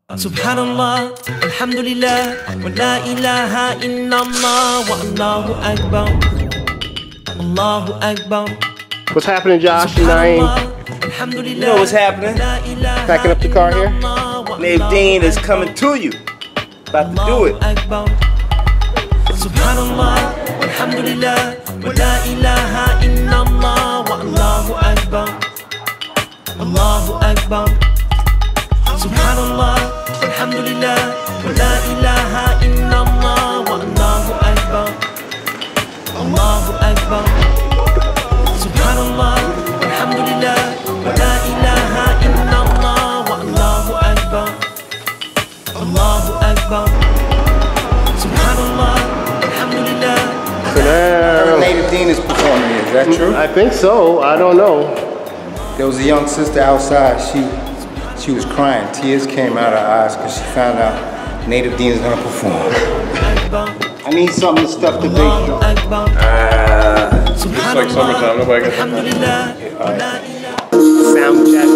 Subhanallah, Alhamdulillah, wa la ilaha illallah, wa Allahu Akbar, Allahu Akbar. What's happening, Josh and Naeem? You know what's happening? Packing up the car here? Deen is coming to you. About to do it. Subhanallah, Alhamdulillah, wa la ilaha illallah, wa Allahu Akbar, Allahu Akbar. Subhanallah, Alhamdulillah, wa la ilaha illallah, wa Allahu Akbar, Allahu Akbar. Subhanallah, Alhamdulillah, wa la ilaha illallah, wa Allahu Akbar, Allahu Akbar. Subhanallah, Alhamdulillah. Native Deen is performing here, is that true? I think so. I don't know. There was a young sister outside. She was crying. Tears came out of her eyes because she found out Native Deen is going to perform. I need something to stuff the bass drum. It's like summertime. Nobody gets it. Sound check.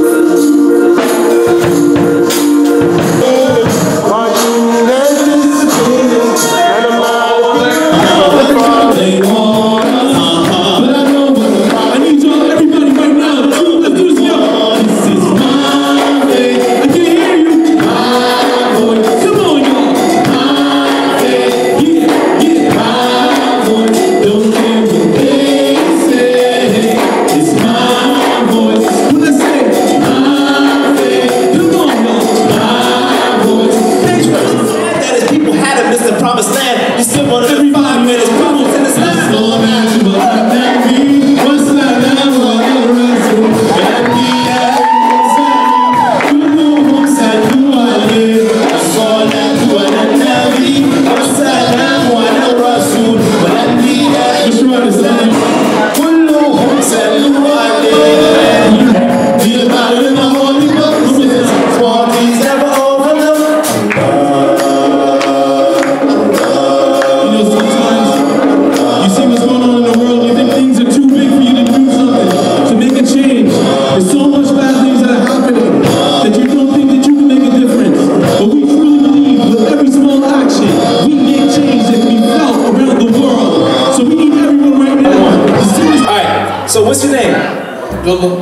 So what's your name? Abdullah.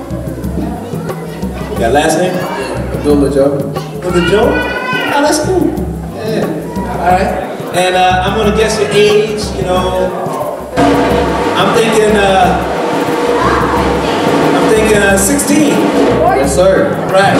Your last name? Abdullah Joe. Abdullah Joe? Oh, that's cool. Yeah. All right. And I'm gonna guess your age. You know, I'm thinking 16. Yes, sir. Right.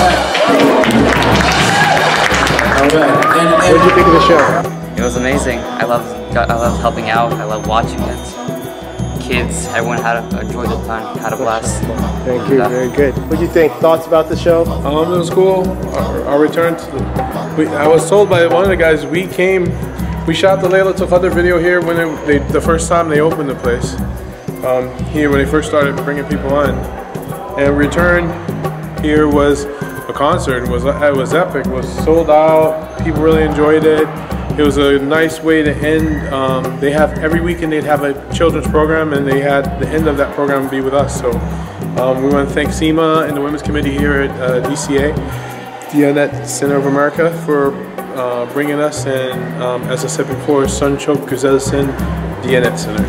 All right. And What did you think of the show? It was amazing. I love helping out. I love watching it. Kids, everyone enjoyed the time, had a blast. Thank you, very good. What do you think? Thoughts about the show? It was cool. Our return to I was told by one of the guys, we shot the Layla Took Other video here when the first time they opened the place. Here when they first started bringing people on. And return here was a concert. It was epic. It was sold out. People really enjoyed it. It was a nice way to end. They have every weekend they'd have a children's program, and they had the end of that program be with us. So we want to thank SEMA and the Women's Committee here at DCA, Diyanet Center of America, for bringing us, and as I said before, Sunchok Güzelsin Diyanet Center.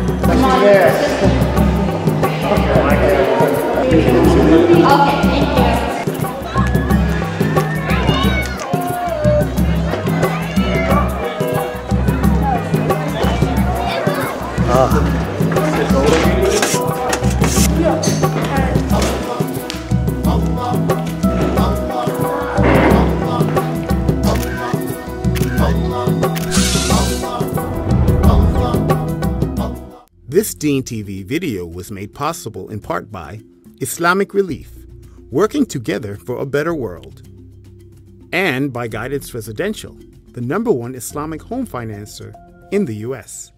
This Deen TV video was made possible in part by Islamic Relief, working together for a better world, and by Guidance Residential, the #1 Islamic home financer in the U.S.